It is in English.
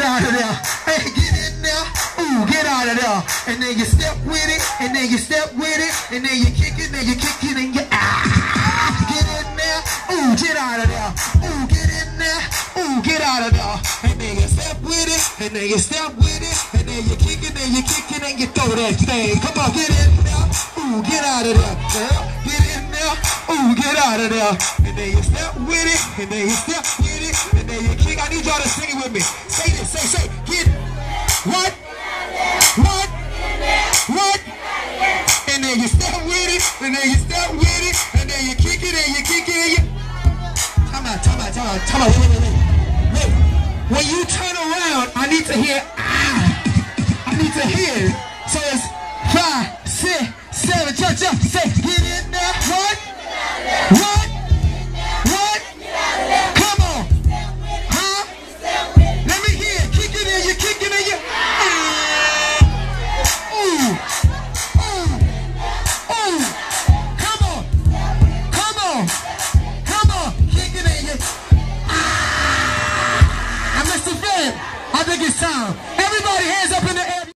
get out of there. Hey, get in there. Ooh, get out of there. And then you step with it, and then you step with it, and then you kick it, and you kick it, and you get in there. Ooh, get out of there. Ooh, get in there. Ooh, get out of there. And then you step with it, and then you step with it, and then you kick it, and you kick it, and you throw that thing. Come on, get in there. Ooh, get out of there, girl. Get in there. Ooh, get out of there. And then you step with it, and then you step with it, and then you kick. I need y'all to sing it with me. Say this, say, get what? What? What? And then you step with it, and then you step with it, and then you kick it, and you kick it, and you... Time out. Wait. When you turn around, I need to hear, I need to hear it. So it's 5, 6, 7, jump, say, get in there. What? What?